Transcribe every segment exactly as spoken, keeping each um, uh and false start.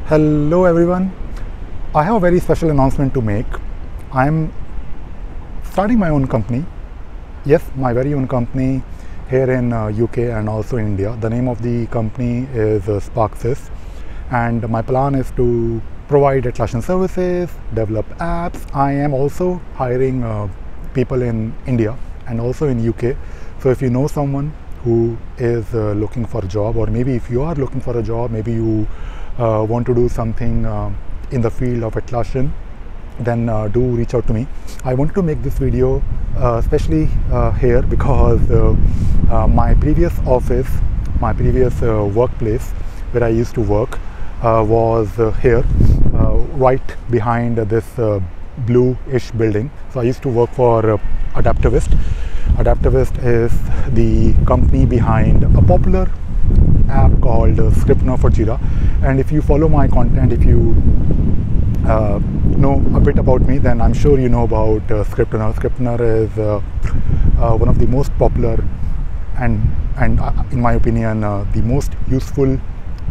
Hello everyone. I have a very special announcement to make. I'm starting my own company. Yes, my very own company here in uh, U K and also in India. The name of the company is uh, Sparksys, and my plan is to provide Atlassian services, develop apps. I am also hiring uh, people in India and also in U K. So if you know someone who is uh, looking for a job, or maybe if you are looking for a job, maybe you uh, want to do something uh, in the field of Atlassian, then uh, do reach out to me. I wanted to make this video uh, especially uh, here because uh, uh, my previous office, my previous uh, workplace where I used to work uh, was uh, here, uh, right behind uh, this uh, blue-ish building. So I used to work for uh, Adaptavist. Adaptavist is the company behind a popular app called uh, Scriptner for Jira. And if you follow my content, if you uh, know a bit about me, then I'm sure you know about uh, Scriptner. Scriptner is uh, uh, one of the most popular and, and uh, in my opinion, uh, the most useful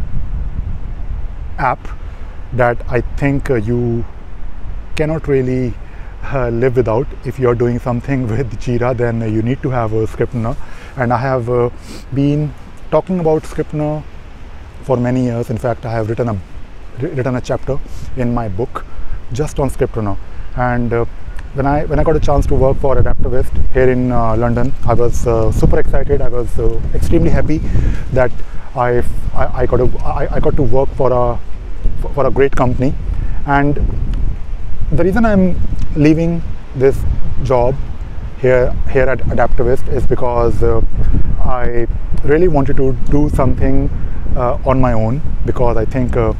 app that I think uh, you cannot really uh, live without. If you're doing something with Jira, then uh, you need to have a Scriptner. And I have uh, been talking about Scriptner for many years. In fact, I have written a written a chapter in my book just on Scriptner. And uh, when I when I got a chance to work for Adaptavist here in uh, London, I was uh, super excited. I was uh, extremely happy that I, I I got to I, I got to work for a for a great company. And the reason I'm leaving this job here here at Adaptavist is because uh, I really wanted to do something uh, on my own, because I think uh,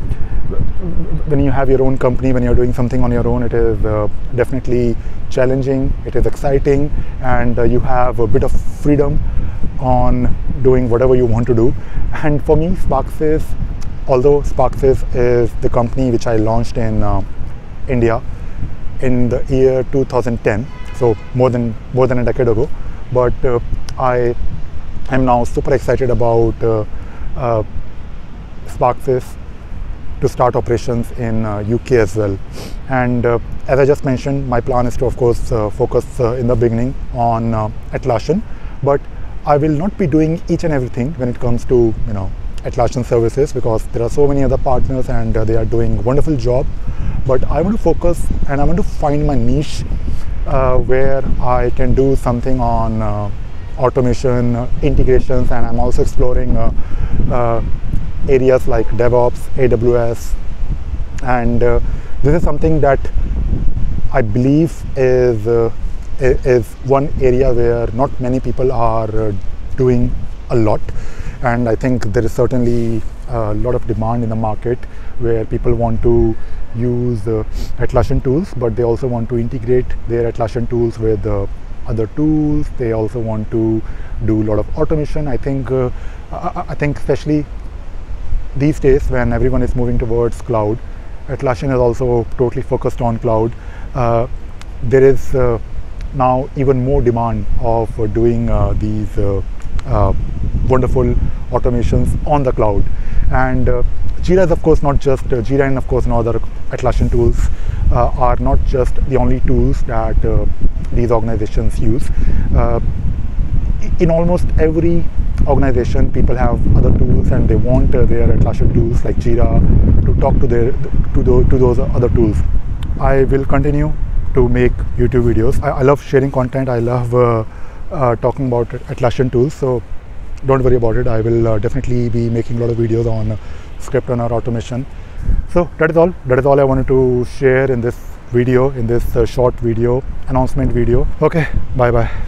when you have your own company, when you're doing something on your own, it is uh, definitely challenging, it is exciting, and uh, you have a bit of freedom on doing whatever you want to do. And for me, Sparksys, although Sparksys is the company which I launched in uh, India in the year two thousand ten, so more than more than a decade ago, but uh, I am now super excited about uh, uh, Sparksys to start operations in uh, U K as well. And uh, as I just mentioned, my plan is to of course uh, focus uh, in the beginning on uh, Atlassian, but I will not be doing each and everything when it comes to you know Atlassian services, because there are so many other partners and uh, they are doing a wonderful job. But I want to focus and I want to find my niche uh, where I can do something on uh, automation, uh, integrations, and I'm also exploring uh, uh, areas like DevOps, A W S, and uh, this is something that I believe is uh, is one area where not many people are uh, doing a lot. And I think there is certainly a lot of demand in the market where people want to use uh, Atlassian tools, but they also want to integrate their Atlassian tools with uh, other tools. They also want to do a lot of automation. I think uh, I, I think especially these days when everyone is moving towards cloud, Atlassian is also totally focused on cloud. Uh, there is uh, now even more demand of uh, doing uh, these uh, uh, wonderful automations on the cloud. And uh, Jira is of course not just uh, Jira and of course no other Atlassian tools uh, are not just the only tools that uh, these organizations use. Uh, in almost every organization, people have other tools and they want uh, their Atlassian tools like Jira to talk to their to, the, to those other tools. I will continue to make YouTube videos. I, I love sharing content. I love uh, uh, talking about Atlassian tools. So don't worry about it. I will uh, definitely be making a lot of videos on uh, Scriptner automation. So that is all. That is all I wanted to share in this video, in this uh, short video announcement video. Okay, bye bye.